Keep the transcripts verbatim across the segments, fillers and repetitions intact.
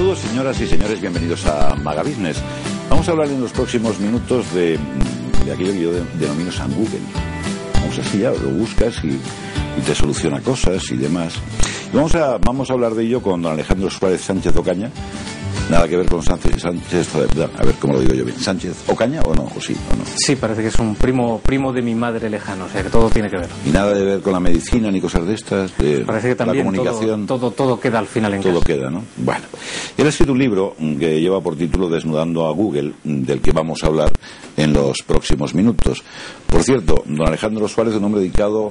Saludos, señoras y señores, bienvenidos a Maga Business. Vamos a hablar en los próximos minutos de, de aquello que yo de, denomino San Google. Vamos así, ya lo buscas y, y te soluciona cosas y demás. Y vamos a, vamos a hablar de ello con don Alejandro Suárez Sánchez Ocaña. Nada que ver con Sánchez, Sánchez, a ver cómo lo digo yo bien. ¿Sánchez Ocaña o no? ¿O sí o no? Sí, parece que es un primo primo de mi madre lejano, o sea que todo tiene que ver. Y nada de ver con la medicina ni cosas de estas, de parece que también la comunicación. Todo, todo, todo queda al final en todo casa. queda, ¿no? Bueno, él ha escrito un libro que lleva por título Desnudando a Google, del que vamos a hablar en los próximos minutos. Por cierto, don Alejandro Suárez es un hombre dedicado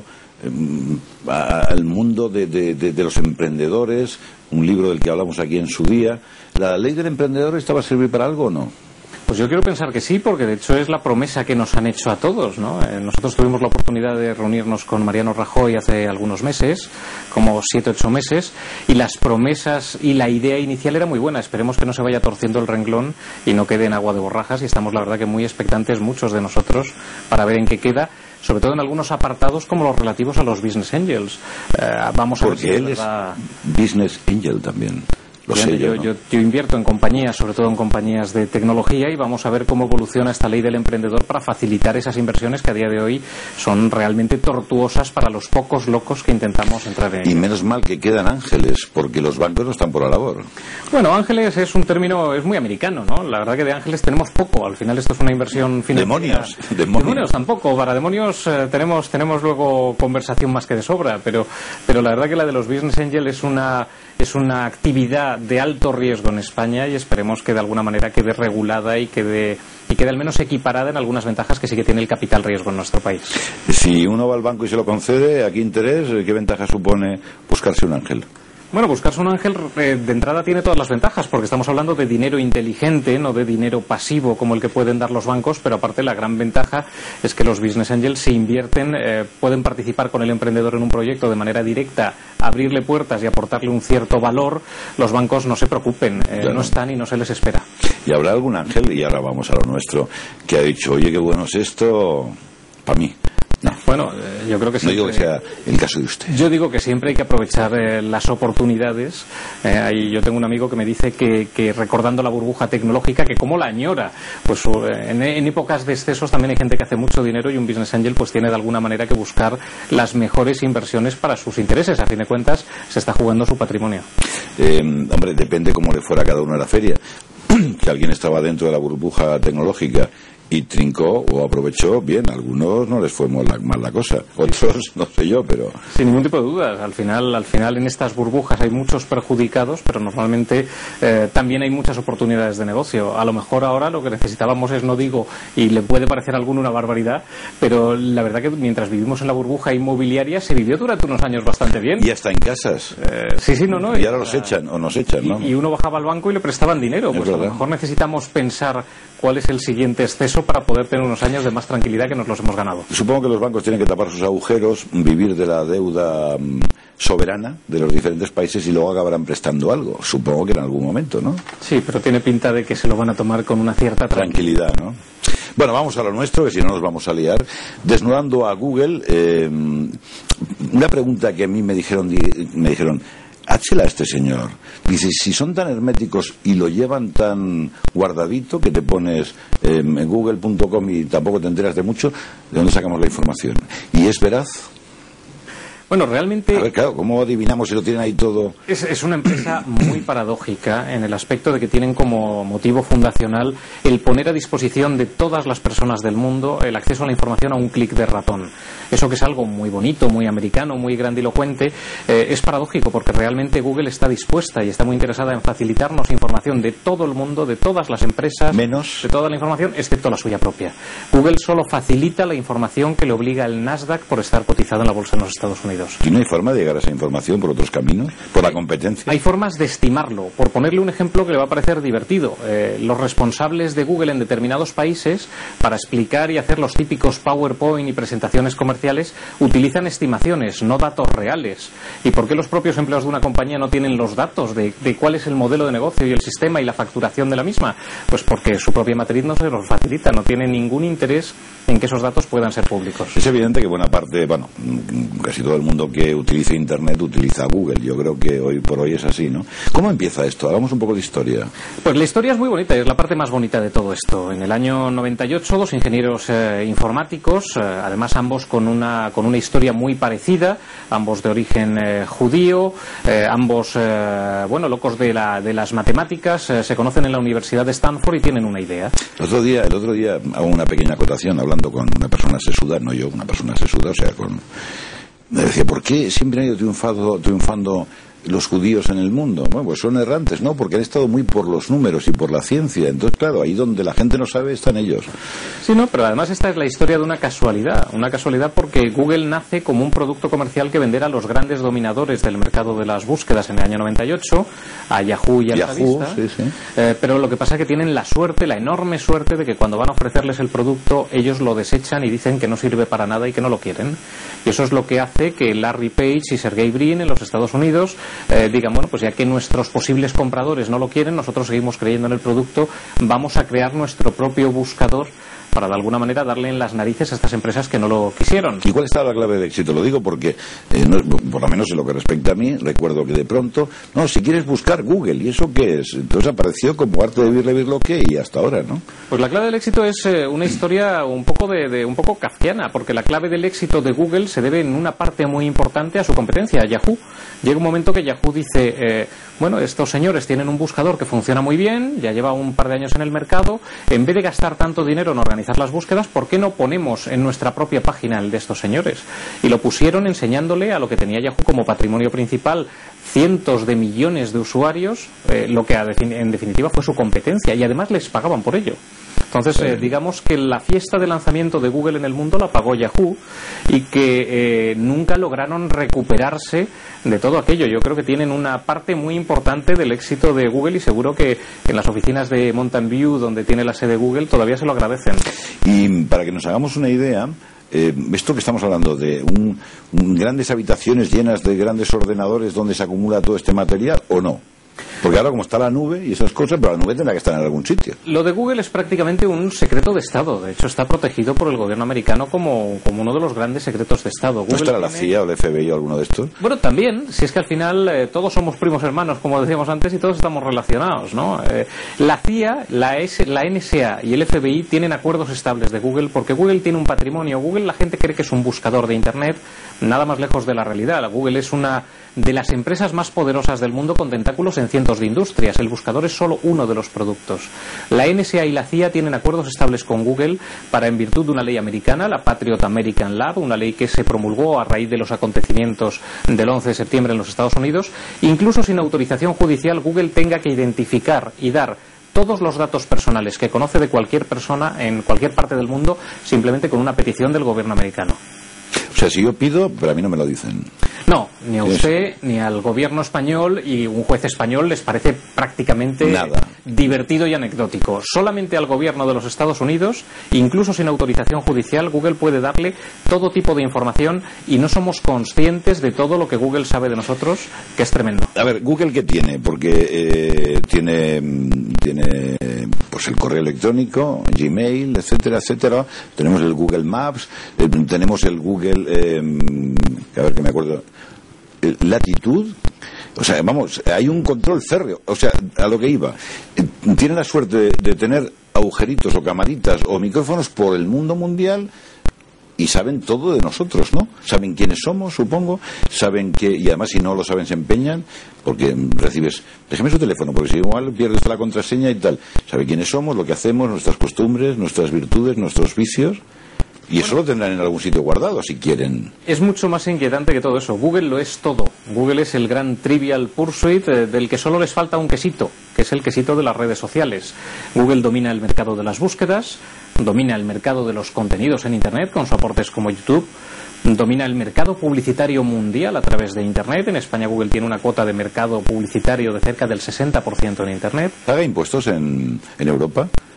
al mundo de, de, de, de los emprendedores, un libro del que hablamos aquí en su día. ¿La ley del emprendedor esta va a servir para algo o no? Pues yo quiero pensar que sí, porque de hecho es la promesa que nos han hecho a todos, ¿no? Eh, nosotros tuvimos la oportunidad de reunirnos con Mariano Rajoy hace algunos meses, como siete, ocho meses, y las promesas y la idea inicial era muy buena. Esperemos que no se vaya torciendo el renglón y no quede en agua de borrajas, y estamos la verdad que muy expectantes muchos de nosotros para ver en qué queda, sobre todo en algunos apartados como los relativos a los business angels. Eh, vamos a Porque ver si él es verdad... es business angel también. Lo sé yo, yo, ¿no? yo, yo invierto en compañías, sobre todo en compañías de tecnología, y vamos a ver cómo evoluciona esta ley del emprendedor para facilitar esas inversiones que a día de hoy son realmente tortuosas para los pocos locos que intentamos entrar en ello. Y menos mal que quedan ángeles, porque los bancos no están por la labor. Bueno, ángeles es un término, es muy americano, ¿no? La verdad que de ángeles tenemos poco. Al final esto es una inversión financiera. Demonios. Demonios, demonios tampoco. Para demonios eh, tenemos tenemos luego conversación más que de sobra, pero pero la verdad que la de los business angel es una es una actividad de alto riesgo en España, y esperemos que de alguna manera quede regulada y quede, y quede al menos equiparada en algunas ventajas que sí que tiene el capital riesgo en nuestro país. Si uno va al banco y se lo concede, ¿a qué interés? ¿Qué ventaja supone buscarse un ángel? Bueno, buscarse un ángel eh, de entrada tiene todas las ventajas, porque estamos hablando de dinero inteligente, no de dinero pasivo como el que pueden dar los bancos, pero aparte la gran ventaja es que los business angels, si invierten, eh, pueden participar con el emprendedor en un proyecto de manera directa, abrirle puertas y aportarle un cierto valor. Los bancos no se preocupen, eh, claro. No están y no se les espera. ¿Y habrá algún ángel, y ahora vamos a lo nuestro, que ha dicho, oye, qué bueno es esto para mí? No. Bueno, eh, yo creo que sí. No digo que sea el caso de usted. Yo digo que siempre hay que aprovechar eh, las oportunidades. Eh, ahí yo tengo un amigo que me dice que, que recordando la burbuja tecnológica, que cómo la añora. Pues eh, en, en épocas de excesos también hay gente que hace mucho dinero, y un business angel pues tiene de alguna manera que buscar las mejores inversiones para sus intereses. A fin de cuentas se está jugando su patrimonio. Eh, hombre, depende cómo le fuera a cada uno a la feria. Que alguien estaba dentro de la burbuja tecnológica y trincó o aprovechó, bien, a algunos no les fue mal la, mal la cosa, otros no sé yo, pero... Sin ningún tipo de dudas, al final, al final en estas burbujas hay muchos perjudicados, pero normalmente eh, también hay muchas oportunidades de negocio. A lo mejor ahora lo que necesitábamos es, no digo, y le puede parecer a alguno una barbaridad, pero la verdad que mientras vivimos en la burbuja inmobiliaria se vivió durante unos años bastante bien. Y hasta en casas. Eh, sí, sí, no, no. Y ahora los echan, o nos echan, ¿no? Y, y uno bajaba al banco y le prestaban dinero. Pues a lo mejor necesitamos pensar cuál es el siguiente exceso para poder tener unos años de más tranquilidad, que nos los hemos ganado. Supongo que los bancos tienen que tapar sus agujeros, vivir de la deuda um, soberana de los diferentes países, y luego acabarán prestando algo. Supongo que en algún momento, ¿no? Sí, pero tiene pinta de que se lo van a tomar con una cierta tranquilidad, tranquilidad, ¿no? Bueno, vamos a lo nuestro, que si no nos vamos a liar. Desnudando a Google, eh, una pregunta que a mí me dijeron, me dijeron, háchela a este señor. Dice, si son tan herméticos y lo llevan tan guardadito que te pones eh, en google punto com y tampoco te enteras de mucho, ¿de dónde sacamos la información? ¿Y es veraz? Bueno, realmente... A ver, claro, ¿cómo adivinamos si lo tienen ahí todo? Es, es una empresa muy paradójica en el aspecto de que tienen como motivo fundacional el poner a disposición de todas las personas del mundo el acceso a la información a un clic de ratón. Eso, que es algo muy bonito, muy americano, muy grandilocuente, eh, es paradójico, porque realmente Google está dispuesta y está muy interesada en facilitarnos información de todo el mundo, de todas las empresas, menos de toda la información, excepto la suya propia. Google solo facilita la información que le obliga el Nasdaq por estar cotizado en la bolsa en los Estados Unidos. ¿Y no hay forma de llegar a esa información por otros caminos? ¿Por la competencia? Hay formas de estimarlo. Por ponerle un ejemplo que le va a parecer divertido, eh, los responsables de Google en determinados países, para explicar y hacer los típicos PowerPoint y presentaciones comerciales, utilizan estimaciones, no datos reales. ¿Y por qué los propios empleados de una compañía no tienen los datos de, de cuál es el modelo de negocio y el sistema y la facturación de la misma? Pues porque su propia matriz no se los facilita, no tiene ningún interés en que esos datos puedan ser públicos. Es evidente que buena parte, bueno, casi todo el el mundo que utilice Internet utiliza Google. Yo creo que hoy por hoy es así, ¿no? ¿Cómo empieza esto? Hagamos un poco de historia. Pues la historia es muy bonita, es la parte más bonita de todo esto. En el año noventa y ocho, dos ingenieros eh, informáticos, eh, además ambos con una, con una historia muy parecida, ambos de origen eh, judío, eh, ambos, eh, bueno, locos de, la, de las matemáticas, eh, se conocen en la Universidad de Stanford y tienen una idea. El otro día, el otro día hago una pequeña acotación hablando con una persona sesuda, no yo, una persona sesuda, o sea, con... me decía, ¿por qué siempre han ido triunfado, triunfando los judíos en el mundo? Bueno, pues son errantes, ¿no? Porque han estado muy por los números y por la ciencia. Entonces, claro, ahí donde la gente no sabe están ellos. Sí, no, pero además esta es la historia de una casualidad. Una casualidad porque Google nace como un producto comercial que vender a los grandes dominadores del mercado de las búsquedas en el año noventa y ocho, a Yahoo y a Yahoo, Altavista. sí, sí. Eh, pero lo que pasa es que tienen la suerte, la enorme suerte de que cuando van a ofrecerles el producto, ellos lo desechan y dicen que no sirve para nada y que no lo quieren. Y eso es lo que hace que Larry Page y Sergey Brin en los Estados Unidos eh, digan, bueno, pues ya que nuestros posibles compradores no lo quieren, nosotros seguimos creyendo en el producto, vamos a crear nuestro propio buscador para de alguna manera darle en las narices a estas empresas que no lo quisieron. ¿Y cuál estaba la clave de éxito? Lo digo porque, eh, no, por lo menos en lo que respecta a mí, recuerdo que de pronto, no, si quieres buscar Google, ¿y eso qué es? Entonces apareció como arte de birle birloque y hasta ahora, ¿no? Pues la clave del éxito es eh, una historia un poco de, de un poco kafkiana, porque la clave del éxito de Google se debe en una parte muy importante a su competencia, a Yahoo. Llega un momento que Yahoo dice, eh, bueno, estos señores tienen un buscador que funciona muy bien, ya lleva un par de años en el mercado, en vez de gastar tanto dinero en organizar las búsquedas, ¿por qué no ponemos en nuestra propia página el de estos señores? Y lo pusieron enseñándole a lo que tenía Yahoo como patrimonio principal, cientos de millones de usuarios, eh, lo que en definitiva fue su competencia, y además les pagaban por ello. Entonces, eh, digamos que la fiesta de lanzamiento de Google en el mundo la pagó Yahoo y que eh, nunca lograron recuperarse de todo aquello. Yo creo que tienen una parte muy importante del éxito de Google y seguro que en las oficinas de Mountain View, donde tiene la sede Google, todavía se lo agradecen. Y para que nos hagamos una idea, eh, esto que estamos hablando de un, un grandes habitaciones llenas de grandes ordenadores donde se acumula todo este material, ¿o no? Porque ahora como está la nube y esas cosas, pero la nube tendrá que estar en algún sitio. Lo de Google es prácticamente un secreto de Estado. De hecho, está protegido por el gobierno americano como, como uno de los grandes secretos de Estado. Google ¿No estará la tiene... C I A o el F B I o alguno de estos? Bueno, también, si es que al final eh, todos somos primos hermanos, como decíamos antes, y todos estamos relacionados, ¿no? Eh, la C I A, la, S, la N S A y el F B I tienen acuerdos estables de Google porque Google tiene un patrimonio. Google, la gente cree que es un buscador de Internet, nada más lejos de la realidad. Google es una de las empresas más poderosas del mundo con tentáculos en cientos de industrias. El buscador es solo uno de los productos. La N S A y la C I A tienen acuerdos estables con Google para, en virtud de una ley americana, la Patriot American Law, una ley que se promulgó a raíz de los acontecimientos del once de septiembre en los Estados Unidos, incluso sin autorización judicial, Google tenga que identificar y dar todos los datos personales que conoce de cualquier persona en cualquier parte del mundo simplemente con una petición del gobierno americano. O sea, si yo pido, pero a mí no me lo dicen. No, ni a usted, ni al gobierno español, y un juez español les parece prácticamente nada divertido y anecdótico. Solamente al gobierno de los Estados Unidos, incluso sin autorización judicial, Google puede darle todo tipo de información y no somos conscientes de todo lo que Google sabe de nosotros, que es tremendo. A ver, ¿Google qué tiene? Porque eh, tiene, tiene pues el correo electrónico, Gmail, etcétera, etcétera. Tenemos el Google Maps, eh, tenemos el Google, eh, a ver que me acuerdo, el Latitud. O sea, vamos, hay un control férreo. O sea, a lo que iba. Tienen la suerte de, de tener agujeritos o camaritas o micrófonos por el mundo mundial y saben todo de nosotros, ¿no? Saben quiénes somos, supongo, saben que, y además si no lo saben se empeñan, porque recibes, déjame su teléfono, porque si igual pierdes la contraseña y tal. Sabe quiénes somos, lo que hacemos, nuestras costumbres, nuestras virtudes, nuestros vicios. Y eso lo tendrán en algún sitio guardado, si quieren. Es mucho más inquietante que todo eso. Google lo es todo. Google es el gran Trivial Pursuit eh, del que solo les falta un quesito, que es el quesito de las redes sociales. Google domina el mercado de las búsquedas, domina el mercado de los contenidos en Internet con soportes como YouTube, domina el mercado publicitario mundial a través de Internet. En España Google tiene una cuota de mercado publicitario de cerca del sesenta por ciento en Internet. ¿Paga impuestos en, en Europa?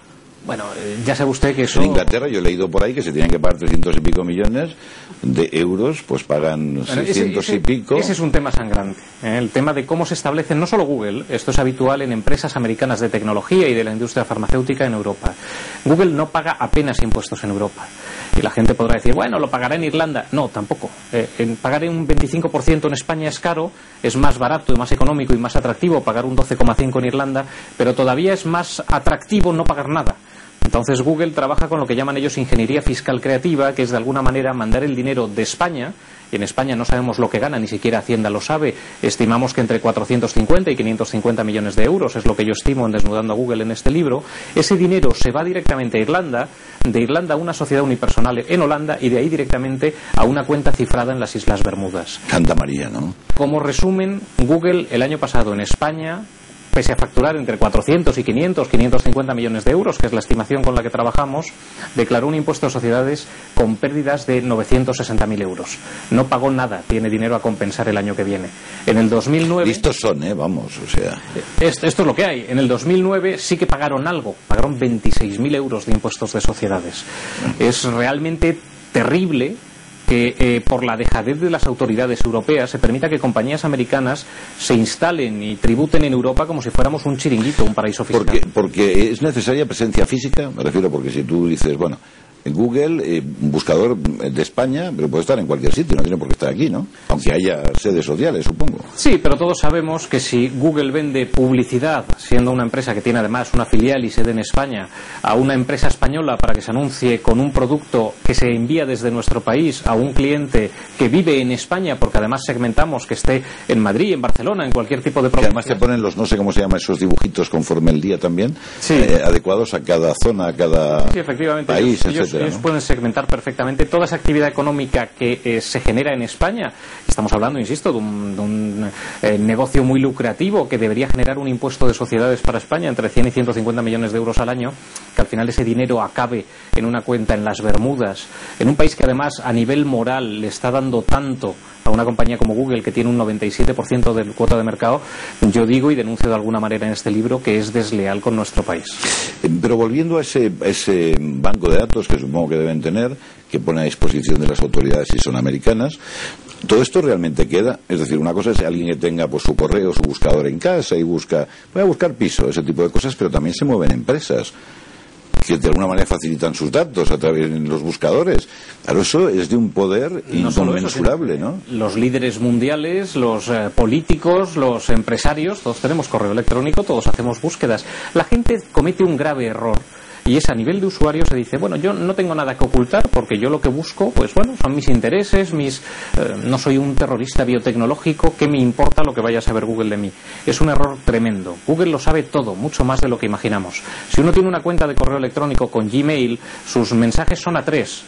Bueno, ya sabe usted que eso... En Inglaterra yo he leído por ahí que se tienen que pagar trescientos y pico millones de euros, pues pagan bueno, seiscientos ese, ese, y pico. Ese es un tema sangrante, ¿eh? El tema de cómo se establecen, no solo Google, esto es habitual en empresas americanas de tecnología y de la industria farmacéutica en Europa. Google no paga apenas impuestos en Europa. Y la gente podrá decir, bueno, lo pagará en Irlanda. No, tampoco. Eh, en pagar un veinticinco por ciento en España es caro, es más barato y más económico y más atractivo pagar un doce coma cinco por ciento en Irlanda, pero todavía es más atractivo no pagar nada. Entonces Google trabaja con lo que llaman ellos ingeniería fiscal creativa, que es de alguna manera mandar el dinero de España, y en España no sabemos lo que gana, ni siquiera Hacienda lo sabe, estimamos que entre cuatrocientos cincuenta y quinientos cincuenta millones de euros, es lo que yo estimo en Desnudando a Google en este libro. Ese dinero se va directamente a Irlanda, de Irlanda a una sociedad unipersonal en Holanda y de ahí directamente a una cuenta cifrada en las Islas Bermudas. Santa María, ¿no? Como resumen, Google el año pasado en España, pese a facturar entre cuatrocientos y quinientos, quinientos cincuenta millones de euros, que es la estimación con la que trabajamos, declaró un impuesto de sociedades con pérdidas de novecientos sesenta mil euros. No pagó nada, tiene dinero a compensar el año que viene. En el dos mil nueve... Listos son, ¿eh? Vamos, o sea... Esto, esto es lo que hay. En el dos mil nueve sí que pagaron algo, pagaron veintiséis mil euros de impuestos de sociedades. Es realmente terrible que eh, por la dejadez de las autoridades europeas se permita que compañías americanas se instalen y tributen en Europa como si fuéramos un chiringuito, un paraíso fiscal. Porque, porque es necesaria presencia física, me refiero, porque si tú dices, bueno, en Google, eh, un buscador de España, pero puede estar en cualquier sitio, no tiene por qué estar aquí, ¿no? Aunque haya sedes sociales, supongo. Sí, pero todos sabemos que si Google vende publicidad, siendo una empresa que tiene además una filial y sede en España, a una empresa española para que se anuncie con un producto que se envía desde nuestro país a un cliente que vive en España, porque además segmentamos que esté en Madrid, en Barcelona, en cualquier tipo de provincia. Que además te ponen los, no sé cómo se llaman esos dibujitos conforme el día también, sí. eh, adecuados a cada zona, a cada sí, efectivamente. país, ellos, etcétera. Ellos ¿no? pueden segmentar perfectamente toda esa actividad económica que eh, se genera en España. Estamos hablando, insisto, de un, de un eh, negocio muy lucrativo que debería generar un impuesto de sociedades para España entre cien y ciento cincuenta millones de euros al año, que al final ese dinero acabe en una cuenta en las Bermudas, en un país que además a nivel moral le está dando tanto a una compañía como Google, que tiene un noventa y siete por ciento de cuota de mercado. Yo digo y denuncio de alguna manera en este libro que es desleal con nuestro país. Pero volviendo a ese, a ese banco de datos que supongo que deben tener, que pone a disposición de las autoridades si son americanas, ¿todo esto realmente queda? Es decir, una cosa es alguien que tenga pues su correo, su buscador en casa y busca, voy a buscar piso, ese tipo de cosas, pero también se mueven empresas que de alguna manera facilitan sus datos a través de los buscadores. Claro, eso es de un poder no inconmensurable, ¿no? Los líderes mundiales, los eh, políticos, los empresarios, todos tenemos correo electrónico, todos hacemos búsquedas. La gente comete un grave error. Y es a nivel de usuario, se dice, bueno, yo no tengo nada que ocultar porque yo lo que busco, pues bueno, son mis intereses, mis eh, no soy un terrorista biotecnológico, ¿qué me importa lo que vaya a saber Google de mí? Es un error tremendo. Google lo sabe todo, mucho más de lo que imaginamos. Si uno tiene una cuenta de correo electrónico con Gmail, sus mensajes son a tres.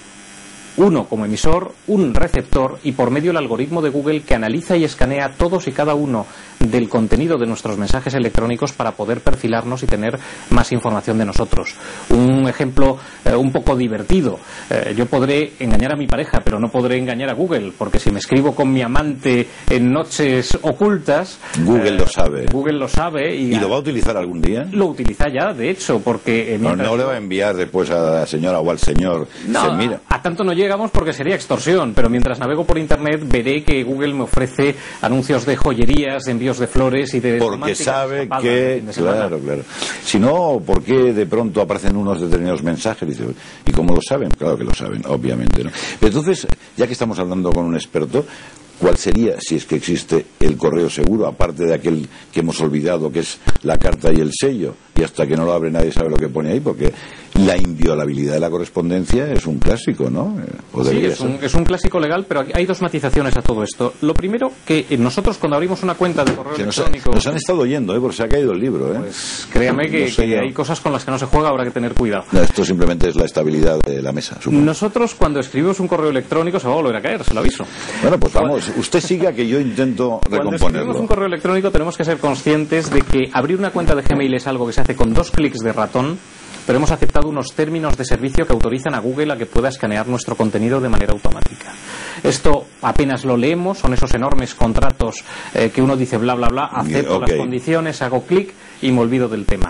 Uno como emisor, un receptor y por medio del algoritmo de Google que analiza y escanea todos y cada uno del contenido de nuestros mensajes electrónicos para poder perfilarnos y tener más información de nosotros. Un ejemplo eh, un poco divertido. Eh, yo podré engañar a mi pareja, pero no podré engañar a Google, porque si me escribo con mi amante en noches ocultas... Google eh, lo sabe. Google lo sabe. ¿Y, ¿Y lo va a utilizar algún día? Lo utiliza ya, de hecho, porque... Eh, no, no le va a enviar después a la señora o al señor. No, se mira. A tanto no llegamos porque sería extorsión, pero mientras navego por internet veré que Google me ofrece anuncios de joyerías, de envíos de flores y de porque sabe que claro, claro. Si no, ¿por qué de pronto aparecen unos determinados mensajes? Dice, ¿y cómo lo saben? Claro que lo saben, obviamente, ¿no? Pero entonces, ya que estamos hablando con un experto, ¿cuál sería, si es que existe, el correo seguro, aparte de aquel que hemos olvidado, que es la carta y el sello, y hasta que no lo abre nadie sabe lo que pone ahí, porque la inviolabilidad de la correspondencia es un clásico, ¿no? Sí, es un, es un clásico legal, pero hay dos matizaciones a todo esto. Lo primero, que nosotros cuando abrimos una cuenta de correo que electrónico... Nos, ha, nos han estado oyendo, ¿eh? Porque se ha caído el libro, ¿eh? Pues créame que, no sé que hay cosas con las que no se juega, habrá que tener cuidado. No, esto simplemente es la estabilidad de la mesa, supongo. Nosotros cuando escribimos un correo electrónico se va a volver a caer, se lo aviso. Bueno, pues vamos, usted siga que yo intento recomponerlo. Cuando escribimos un correo electrónico tenemos que ser conscientes de que abrir una cuenta de Gmail es algo que se hace con dos clics de ratón, pero hemos aceptado unos términos de servicio que autorizan a Google a que pueda escanear nuestro contenido de manera automática. Esto apenas lo leemos, son esos enormes contratos eh, que uno dice bla bla bla, acepto okay. las condiciones, hago clic y me olvido del tema.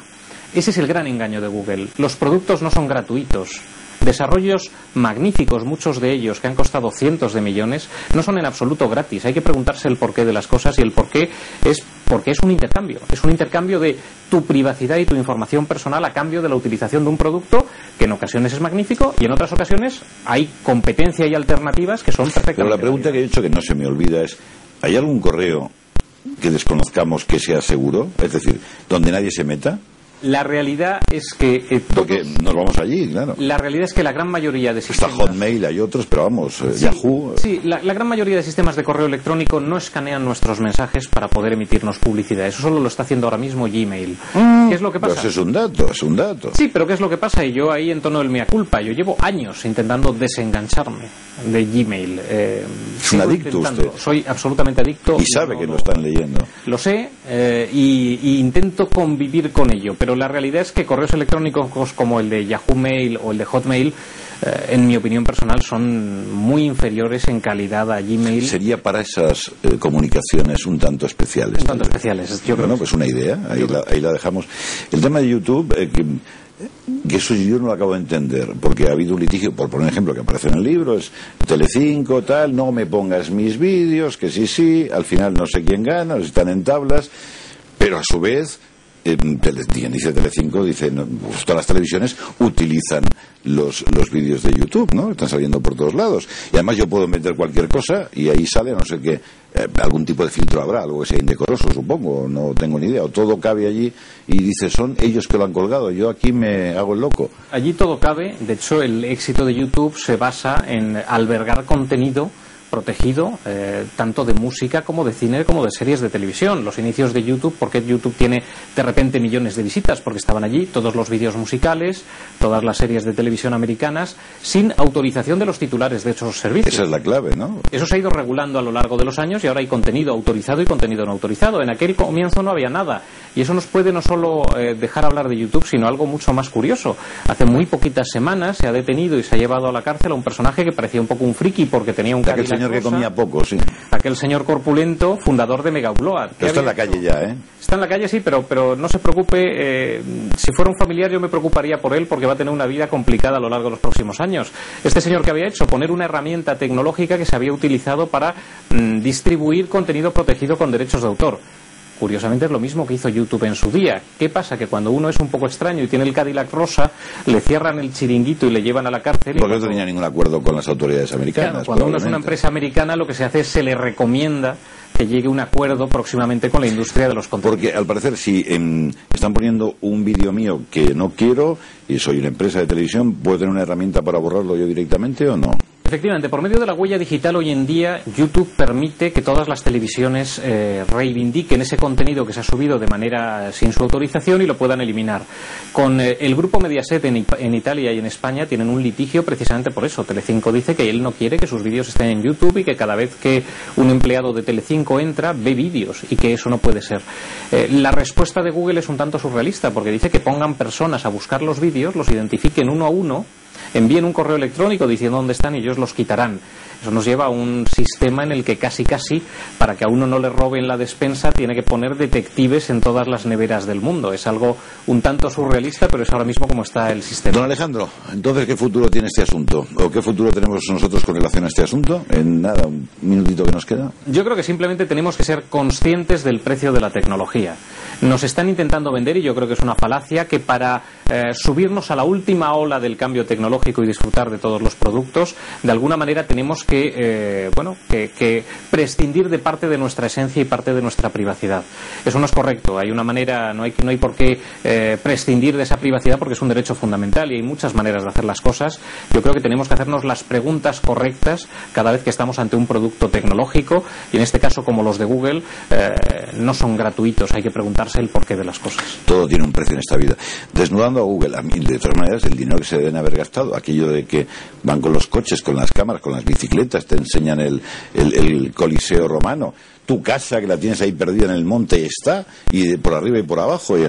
Ese es el gran engaño de Google. Los productos no son gratuitos. Desarrollos magníficos, muchos de ellos que han costado cientos de millones, no son en absoluto gratis. Hay que preguntarse el porqué de las cosas, y el porqué es porque es un intercambio. Es un intercambio de tu privacidad y tu información personal a cambio de la utilización de un producto que en ocasiones es magnífico y en otras ocasiones hay competencia y alternativas que son perfectamente. Pero la pregunta que he hecho, que no se me olvida, es: ¿hay algún correo que desconozcamos que sea seguro? Es decir, donde nadie se meta. La realidad es que eh, todos, porque nos vamos allí, claro. La realidad es que la gran mayoría de sistemas... Está Hotmail, hay otros, pero vamos, eh, sí, Yahoo... Sí, la, la gran mayoría de sistemas de correo electrónico no escanean nuestros mensajes para poder emitirnos publicidad. Eso solo lo está haciendo ahora mismo Gmail. Mm, ¿Qué es lo que pasa? Pues es un dato, es un dato. Sí, pero ¿qué es lo que pasa? Y yo ahí entono el mea culpa. Yo llevo años intentando desengancharme de Gmail. Eh, es un adicto usted. Soy absolutamente adicto. Y sabe no, que lo están leyendo. Lo sé, eh, y, y intento convivir con ello, pero la realidad es que correos electrónicos como el de Yahoo Mail o el de Hotmail, eh, en mi opinión personal, son muy inferiores en calidad a Gmail. ¿Sería para esas eh, comunicaciones un tanto especiales? Un tanto especiales, yo creo. Bueno, pues una idea, ahí la, ahí la dejamos. El tema de YouTube, eh, que, que eso yo no lo acabo de entender, porque ha habido un litigio, por poner un ejemplo que aparece en el libro, es Telecinco, tal, no me pongas mis vídeos, que sí, sí, al final no sé quién gana, están en tablas, pero a su vez... Eh, tele, dice Telecinco, dice no, pues todas las televisiones utilizan los, los vídeos de YouTube, ¿no? Están saliendo por todos lados. Y además yo puedo meter cualquier cosa y ahí sale, no sé qué, eh, algún tipo de filtro habrá, algo que sea indecoroso, supongo, no tengo ni idea. O todo cabe allí y dice, son ellos que lo han colgado, yo aquí me hago el loco. Allí todo cabe. De hecho, el éxito de YouTube se basa en albergar contenido protegido, eh, tanto de música como de cine como de series de televisión. Los inicios de YouTube, porque YouTube tiene de repente millones de visitas, porque estaban allí todos los vídeos musicales, todas las series de televisión americanas, sin autorización de los titulares de esos servicios. Esa es la clave, ¿no? Eso se ha ido regulando a lo largo de los años y ahora hay contenido autorizado y contenido no autorizado. En aquel comienzo no había nada, y eso nos puede no solo eh, dejar hablar de YouTube, sino algo mucho más curioso. Hace muy poquitas semanas se ha detenido y se ha llevado a la cárcel a un personaje que parecía un poco un friki porque tenía un Cadillac señor que rosa, comía poco, sí. Aquel señor corpulento, fundador de Mega Upload. Pero está en la calle hecho? ya, ¿eh? Está en la calle, sí, pero, pero no se preocupe. Eh, si fuera un familiar yo me preocuparía por él, porque va a tener una vida complicada a lo largo de los próximos años. Este señor, que había hecho? Poner una herramienta tecnológica que se había utilizado para mmm, distribuir contenido protegido con derechos de autor. Curiosamente es lo mismo que hizo YouTube en su día. ¿Qué pasa? Que cuando uno es un poco extraño y tiene el Cadillac rosa, le cierran el chiringuito y le llevan a la cárcel. Porque cuando... no tenía ningún acuerdo con las autoridades americanas. Claro, cuando uno es una empresa americana, lo que se hace es se le recomienda que llegue a un acuerdo próximamente con la industria de los contenidos. Porque al parecer, si eh, están poniendo un vídeo mío que no quiero y soy una empresa de televisión, ¿puedo tener una herramienta para borrarlo yo directamente o no? Efectivamente, por medio de la huella digital hoy en día YouTube permite que todas las televisiones eh, reivindiquen ese contenido que se ha subido de manera sin su autorización y lo puedan eliminar. Con eh, el grupo Mediaset en, en Italia y en España tienen un litigio precisamente por eso. Telecinco dice que él no quiere que sus vídeos estén en YouTube y que cada vez que un empleado de Telecinco entra ve vídeos, y que eso no puede ser. Eh, la respuesta de Google es un tanto surrealista, porque dice que pongan personas a buscar los vídeos, los identifiquen uno a uno, envíen un correo electrónico diciendo dónde están y ellos los quitarán. Eso nos lleva a un sistema en el que casi casi, para que a uno no le roben la despensa, tiene que poner detectives en todas las neveras del mundo. Es algo un tanto surrealista, pero es ahora mismo como está el sistema. Don Alejandro, entonces, ¿qué futuro tiene este asunto? ¿O qué futuro tenemos nosotros con relación a este asunto? En nada, un minutito que nos queda. Yo creo que simplemente tenemos que ser conscientes del precio de la tecnología. Nos están intentando vender, y yo creo que es una falacia, que para eh, subirnos a la última ola del cambio tecnológico y disfrutar de todos los productos, de alguna manera tenemos que que, eh, bueno, que, que prescindir de parte de nuestra esencia y parte de nuestra privacidad. Eso no es correcto. Hay una manera, no hay, no hay por qué eh, prescindir de esa privacidad, porque es un derecho fundamental y hay muchas maneras de hacer las cosas. Yo creo que tenemos que hacernos las preguntas correctas cada vez que estamos ante un producto tecnológico, y en este caso, como los de Google, eh, no son gratuitos. Hay que preguntarse el porqué de las cosas. Todo tiene un precio en esta vida. Desnudando a Google, a mí, de todas maneras, el dinero que se deben haber gastado, aquello de que van con los coches, con las cámaras, con las bicicletas, te enseñan el, el, el Coliseo romano, tu casa que la tienes ahí perdida en el monte y está, y por arriba y por abajo, y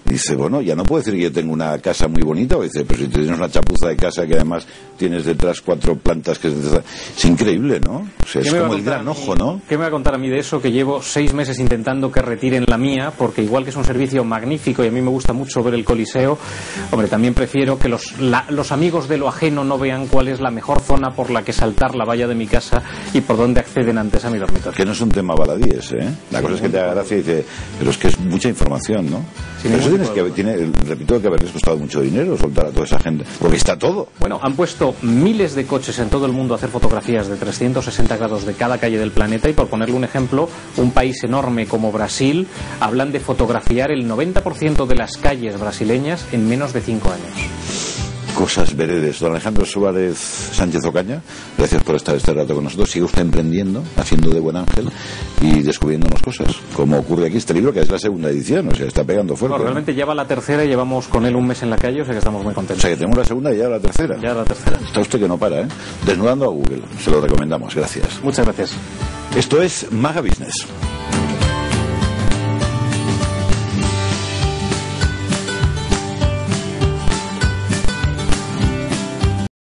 Dice, bueno, ya no puedo decir que yo tengo una casa muy bonita. O dice, pero si tienes una chapuza de casa que además tienes detrás cuatro plantas que es increíble, ¿no? O sea, es como el gran ojo, ¿no? ¿Qué me va a contar a mí de eso? Que llevo seis meses intentando que retiren la mía, porque igual que es un servicio magnífico y a mí me gusta mucho ver el Coliseo, hombre, también prefiero que los, la, los amigos de lo ajeno no vean cuál es la mejor zona por la que saltar la valla de mi casa y por dónde acceden antes a mi dormitorio. Que no es un tema baladí ese, ¿eh? La sí, cosa es que te haga gracia y dice, pero es que es mucha información, ¿no? Sí, pero eso tienes que, tiene, repito, que haberles costado mucho dinero soltar a toda esa gente, porque está todo. Bueno, han puesto miles de coches en todo el mundo a hacer fotografías de trescientos sesenta grados de cada calle del planeta y, por ponerle un ejemplo, un país enorme como Brasil hablan de fotografiar el noventa por ciento de las calles brasileñas en menos de cinco años. Cosas veredes. Don Alejandro Suárez Sánchez Ocaña, gracias por estar este rato con nosotros. Sigue usted emprendiendo, haciendo de buen ángel y descubriéndonos cosas, como ocurre aquí este libro, que es la segunda edición, o sea, está pegando fuerte. No, realmente ya va la tercera y llevamos con él un mes en la calle, o sea que estamos muy contentos. O sea que tenemos la segunda y ya la tercera. Ya la tercera. Está usted que no para, ¿eh? Desnudando a Google. Se lo recomendamos. Gracias. Muchas gracias. Esto es Maga Business.